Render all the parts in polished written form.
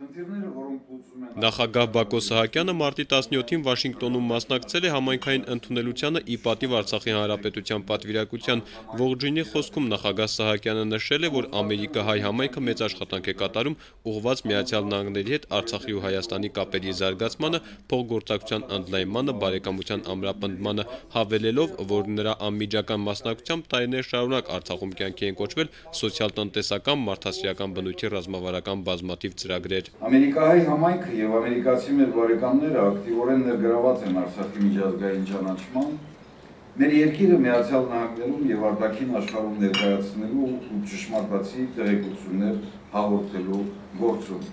Նախագահ Բակո Սահակյանը մարտի 17-ին Վաշինգտոնում մասնակցել է համայնքային ընդունելությանը ի պատիվ Արցախի Հանրապետության պատվիրակության։ Ողջույնի խոսքում նախագահ Սահակյանը նշել է, որ Ամերիկա-հայ համայնքը մեծ աշխատանք է կատարում ուղղված Միացյալ Նահանգների հետ Արցախի ու Հայաստանի կապերի զարգացմանը, փոխգործակցության ընդլայնմանը, բարեկամության ամրապնդմանը, հավելելով, որ նրա անմիջական մասնակցությամբ տարիներ շարունակ Արցախում կյանքի են կոչվել սոցիալ-տնտեսական, մարդասիրական բնույթի ռազմավարական բազմաթիվ ծրագրեր։ Ամերիկահայ համայնքը եւ ամերիկացի մեր բարեկամները ակտիվորեն ներգրաված են Արցախի միջազգային ճանաչման, մեր երկիրը Միացյալ Նահանգներում եւ արտաքին աշխարհում ներկայացնելու ու ճշմարտացի տեղեկություններ հաղորդելու գործում։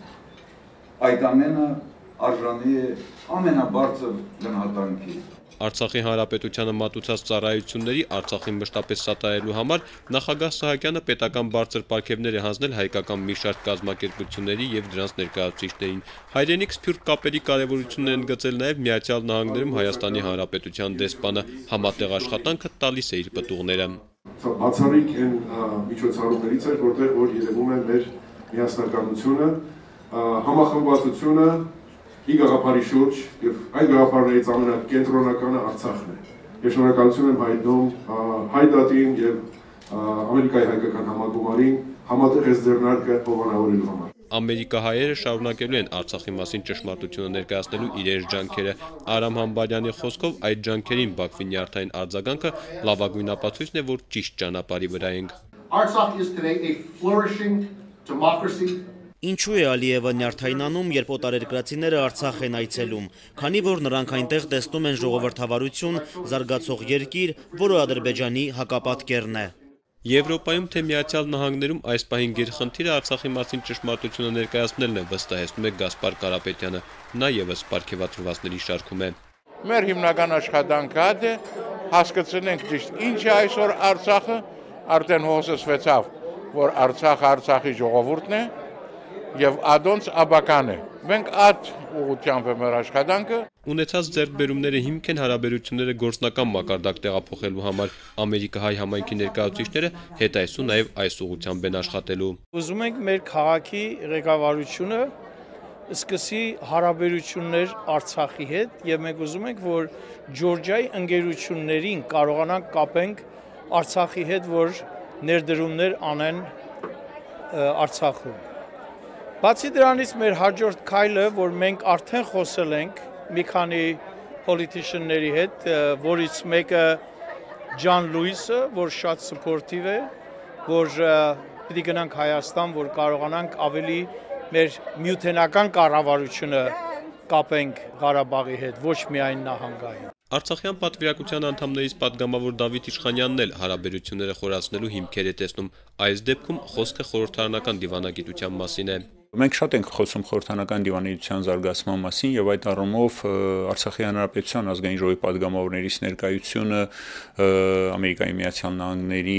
Այդ ամենը արժանի է ամենաբարձր գնահատանքի։ Արցախի Հանրապետությանը մատուցած ծառայությունների Արցախին մշտապես սատարելու համար նախագահ Սահակյանը պետական բարձր պարգևներ է հանձնել հայկական մի շարք կազմակերպությունների եւ դրանց ներկայացուցիչներին։ Հայրենիք սփյուռք կապերի կարեւորությունն են ընդգծել նաեւ Միացյալ Նահանգներում Հայաստանի Հանրապետության դեսպանը, համատեղ աշխատանքը տալիս է իր պտուղները։ Բացառիկ են միջոցառումներից էր, որտեղ որ երևում է մեր միասնականությունը, համախմբվածությունը ի գաղափարի շուրջ եւ այդ գաղափարներից ամենակենտրոնականը Արցախն է։ Ես շնորհակալություն եմ հայտնում հայ դատին եւ Ամերիկայի հայկական համագումարին համատեղ այս ձեռնարկը հովանավորելու համար։ Ամերիկահայերը շարունակելու են Արցախի մասին ճշմարտությունը ներկայացնելու իրենց ջանքերը։ Արամ Համբարյանի խոսքով այդ ջանքերին Բաքվի նյարդային արձագանքը լավագույն ապացույցն է, որ ճիշտ ճանապարհի վրա ենք։ Artsakh is today a flourishing democracy. Ինչու է Ալիևը նյարդայնանում, երբ օտարերկրացիները Արցախ են այցելում, քանի որ նրանք այնտեղ տեսնում են ժողովրդավարություն, զարգացող երկիր, որը Ադրբեջանի հակապատկերն է։ Եվրոպայում թե Միացյալ Նահանգներում այս պահին գերխնդիրը Արցախի մասին ճշմարտությունը ներկայացնելն է, վստահեցնում է Գասպար Կարապետյանը։ Նա եւս պարգևատրվածների շարքում է։ Մեր հիմնական աշխատանքը դա է հասկացնենք ճիշտ ինչ է այսօր Արցախը, արդեն հոսեցվեցավ, որ Արցախը Արցախի ժողովուրդն է եւ ադոնց աբական է։ Մենք այդ ուղղությամբ է մեր աշխատանքը։ Ունեցած ձեռքբերումները հիմք են հարաբերությունները գործնական մակարդակ տեղափոխելու համար։ Ամերիկահայ համայնքի ներկայացուցիչները հետայսու նաեւ այս ուղղությամբ են աշխատելու։ Ուզում ենք մեր քաղաքի ղեկավարությունը սկսի հարաբերություններ Արցախի հետ եւ մենք ուզում ենք, որ Ջորջիայի ընկերություններին կարողանանք կապենք Արցախի հետ, որ ներդրումներ անեն Արցախում։ Բացի դրանից մեր հաջորդ քայլը, որ մենք արդեն խոսել ենք մի քանի politicianների հետ, որից մեկը Ջան Լուիսը, որ շատ սփորտիվ է, որ պիտի գնանք Հայաստան, որ կարողանանք ավելի մեր միութենական կառավարությունը կապենք Ղարաբաղի հետ, ոչ միայն նահանգային։ Արցախյան պատվիրակության անդամներից պատգամավոր Դավիթ Իշխանյանն էլ հարաբերությունները խորացնելու հիմքեր է տեսնում։ Այս դեպքում խոսքը խորհրդարանական դիվանագիտության մասին է։ Մենք շատ ենք խոսում խորհրդարանական դիվանագիտության զարգացման մասին եւ այդ առումով Արցախի Հանրապետության ազգային ժողովի պատգամավորներից ներկայությունը Ամերիկայի Միացյալ Նահանգների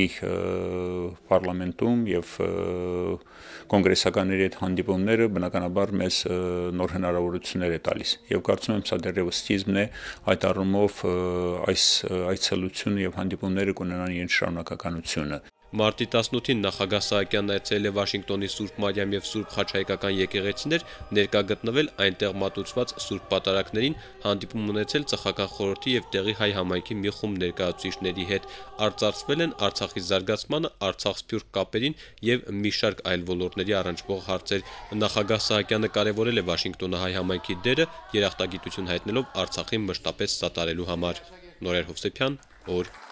պարլամենտում եւ կոնգրեսականների հետ հանդիպումները բնականաբար մեզ նոր հնարավորություններ է տալիս եւ կարծում եմ սա դեռևս սկիզբն է այդ առումով այս այցելությունը եւ հանդիպումները կունենան իրենց շարունակականությունը։ Մարտի 18-ին նախագահ Սահակյանն այցելել է Վաշինգտոնի Սուրբ Մարիամ եւ Սուրբ Խաչհայկական եկեղեցիներ, ներկա գտնվել այնտեղ մատուցված Սուրբ Պատարագներին, հանդիպում ունեցել Ծխական խորհրդի եւ տեղի հայ համայնքի մի խումբ ներկայացուցիչների հետ, արծարծվել են Արցախի զարգացմանը, Արցախ-Սփյուռք կապերին եւ մի շարք այլ ոլորտների առնչվող հարցեր։ Նախագահ Սահակյանը կարևորել է Վաշինգտոնահայ համայնքի դերը, երախտագիտություն հայտնելով Արցախին մշտապես սատարելու համար։ Նորեր Հովսեփյան, օր